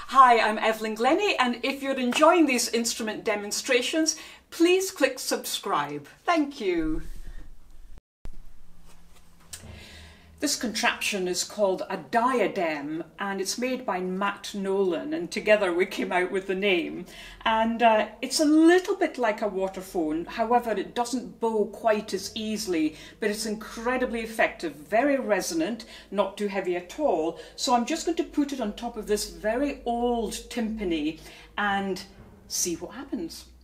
Hi, I'm Evelyn Glennie, and if you're enjoying these instrument demonstrations, please click subscribe. Thank you. This contraption is called a Diadem, and it's made by Matt Nolan, and together we came out with the name. And it's a little bit like a waterphone, however it doesn't bow quite as easily, but it's incredibly effective, very resonant, not too heavy at all. So I'm just going to put it on top of this very old timpani and see what happens.